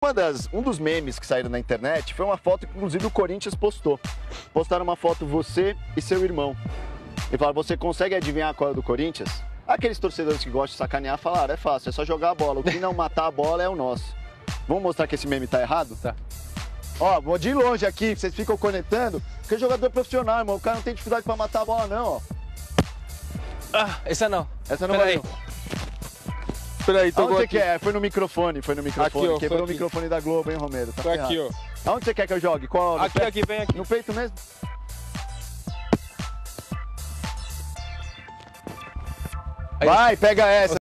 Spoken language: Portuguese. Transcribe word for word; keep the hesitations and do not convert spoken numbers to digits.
Uma das, um dos memes que saíram na internet foi uma foto que, inclusive, o Corinthians postou. Postaram uma foto você e seu irmão. E falaram, você consegue adivinhar qual é do Corinthians? Aqueles torcedores que gostam de sacanear falaram, é fácil, é só jogar a bola. O que não matar a bola é o nosso. Vamos mostrar que esse meme tá errado? Tá. Ó, vou de longe aqui, vocês ficam conectando, porque o jogador é profissional, irmão. O cara não tem dificuldade pra matar a bola, não, ó. Ah, essa não. Essa não Pera vai. aí. Peraí, tô Aonde você aqui. quer? Foi no microfone, foi no microfone. Aqui, ó, Quebrou foi o aqui. microfone da Globo, hein, Romero? Tá Foi ferrado. aqui, ó. Aonde você quer que eu jogue? Qual? No Aqui, pé? aqui, vem aqui. No peito mesmo? Aí. Vai, pega essa.